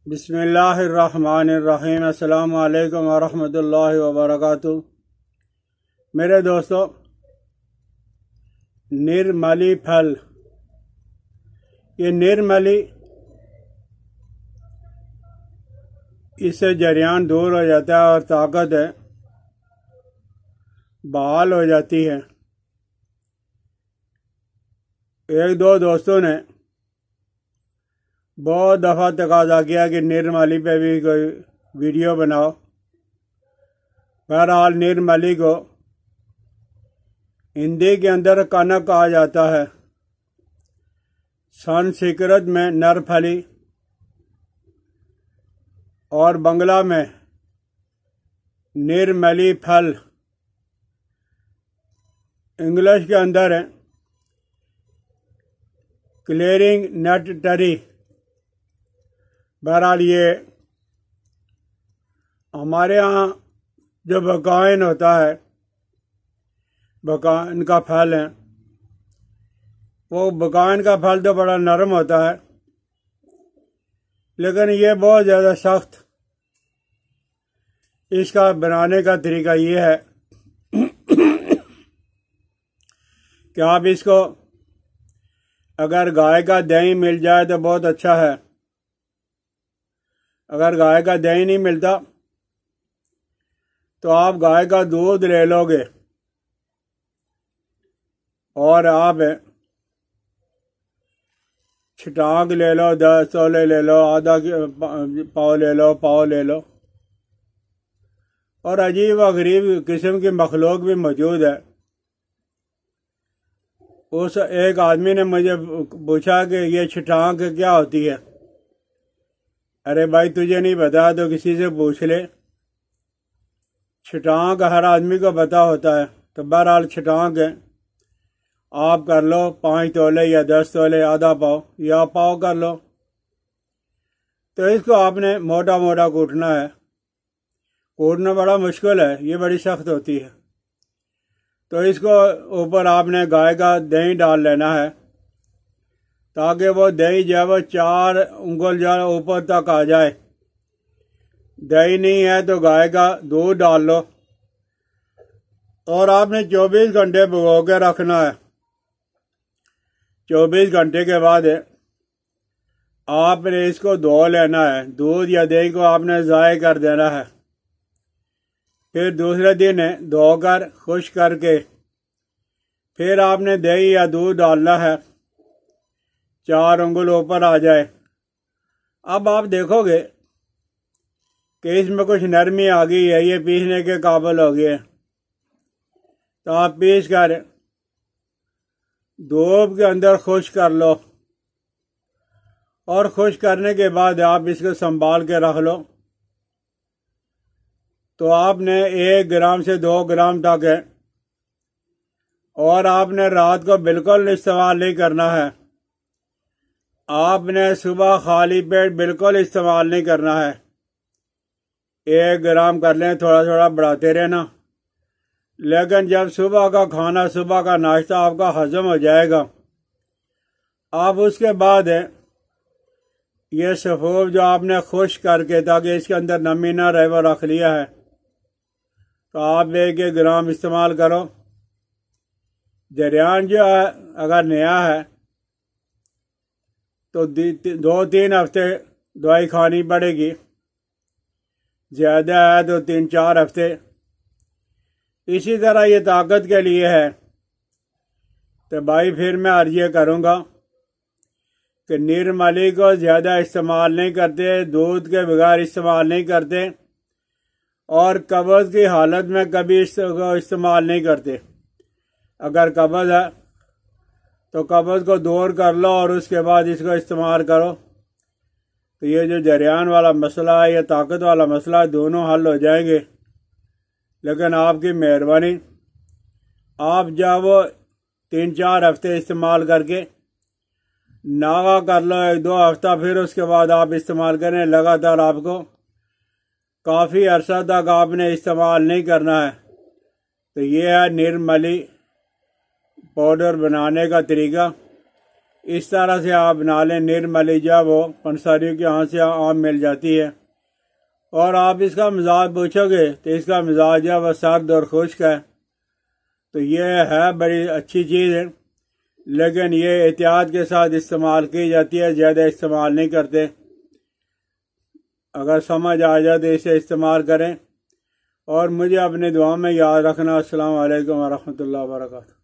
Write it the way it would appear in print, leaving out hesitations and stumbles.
بسم اللہ الرحمن الرحیم۔ السلام علیکم ورحمۃ اللہ وبرکاتہ۔ میرے دوستو، نرملی پھل، یہ نرملی، اس سے جریان دور ہو جاتا ہے اور طاقت ہے بحال ہو جاتی ہے۔ ایک دو دوستوں نے بہت دفعہ تقاضا کیا کہ نرملی پہ بھی کوئی ویڈیو بناؤ۔ بہرحال نرملی کو ہندی کے اندر کنک کہا جاتا ہے، سنسکرت میں نر پھلی اور بنگلہ میں نرملی پھل، انگلش کے اندر ہے کلیئرنگ نٹ ٹری۔ بہرحال یہ ہمارے ہاں جو بکائن ہوتا ہے، بکائن کا پھل ہے، وہ بکائن کا پھل تو بڑا نرم ہوتا ہے، لیکن یہ بہت زیادہ سخت۔ اس کا بنانے کا طریقہ یہ ہے کہ آپ اس کو اگر گائے کا دہی مل جائے تو بہت اچھا ہے۔ اگر گائے کا دہی نہیں ملتا تو آپ گائے کا دودھ لے لو گے اور آپ چھٹانک لے لو، 10 تولے لے لو، آدھا پاؤ لے لو، پاؤ لے لو۔ اور عجیب و غریب قسم کی مخلوق بھی موجود ہے۔ اس ایک آدمی نے مجھے پوچھا کہ یہ چھٹانک کیا ہوتی ہے؟ ارے بھائی، تجھے نہیں پتا تو کسی سے پوچھ لے۔ چھٹانک ہر آدمی کو پتا ہوتا ہے۔ تو بہرحال چھٹانک ہے، آپ کر لو 5 تولے یا 10 تولے، آدھا پاؤ یا پاؤ کر لو۔ تو اس کو آپ نے موٹا موٹا کوٹنا ہے۔ کوٹنا بڑا مشکل ہے، یہ بڑی سخت ہوتی ہے۔ تو اس کو اوپر آپ نے گائے کا دہی ڈال لینا ہے تاکہ وہ دہی جو ہے وہ 4 انگل جو ہے اوپر تک آ جائے۔ دہی نہیں ہے تو گائے کا دودھ ڈال لو اور آپ نے 24 گھنٹے بھگو کے رکھنا ہے۔ 24 گھنٹے کے بعد آپ نے اس کو دھو لینا ہے۔ دودھ یا دہی کو آپ نے ضائع کر دینا ہے۔ پھر دوسرے دن دھو کر خشک کر کے پھر آپ نے دہی یا دودھ ڈالنا ہے، 4 انگل اوپر آ جائے۔ اب آپ دیکھو گے کہ اس میں کچھ نرمی آ گئی ہے، یہ پیسنے کے قابل ہو گئے۔ تو آپ پیس کر دھوپ کے اندر خشک کر لو اور خشک کرنے کے بعد آپ اس کو سنبھال کے رکھ لو۔ تو آپ نے 1 گرام سے 2 گرام تک ہے، اور آپ نے رات کو بالکل استعمال نہیں کرنا ہے۔ آپ نے صبح خالی پیٹ بالکل استعمال نہیں کرنا ہے۔ 1 گرام کر لیں، تھوڑا تھوڑا بڑھاتے رہنا۔ لیکن جب صبح کا کھانا، صبح کا ناشتہ آپ کا ہضم ہو جائے گا، آپ اس کے بعد یہ سفوف جو آپ نے خشک کر کے تاکہ اس کے اندر نمی نہ رہے وہ رکھ لیا ہے، تو آپ 1 گرام استعمال کرو۔ جریان جو ہے اگر نیا ہے تو 2-3 ہفتے دوائی کھانی پڑے گی، زیادہ ہے تو 3-4 ہفتے۔ اسی طرح یہ طاقت کے لیے ہے۔ تو بھائی پھر میں عرض یہ کروں گا کہ نرملی کو زیادہ استعمال نہیں کرتے، دودھ کے بغیر استعمال نہیں کرتے، اور قبض کی حالت میں کبھی اس کو استعمال نہیں کرتے۔ اگر قبض ہے تو قبض کو دور کر لو اور اس کے بعد اس کو استعمال کرو، تو یہ جو جریان والا مسئلہ ہے، یہ طاقت والا مسئلہ ہے، دونوں حل ہو جائیں گے۔ لیکن آپ کی مہربانی، آپ جب وہ 3-4 ہفتے استعمال کر کے ناغہ کر لو، 1-2 ہفتہ، پھر اس کے بعد آپ استعمال کریں لگاتار۔ آپ کو کافی عرصہ تک آپ نے استعمال نہیں کرنا ہے۔ تو یہ ہے نرملی پاؤڈر بنانے کا طریقہ۔ اس طرح سے آپ بنا لیں۔ نرمالی جو وہ پنساریوں کے یہاں سے عام مل جاتی ہے، اور آپ اس کا مزاج پوچھو گے تو اس کا مزاج جو وہ سرد اور خشک ہے۔ تو یہ ہے بڑی اچھی چیز ہے، لیکن یہ احتیاط کے ساتھ استعمال کی جاتی ہے، زیادہ استعمال نہیں کرتے۔ اگر سمجھ آ جائے تو اسے استعمال کریں، اور مجھے اپنے دعا میں یاد رکھنا۔ السلام علیکم ورحمۃ اللہ وبرکاتہ۔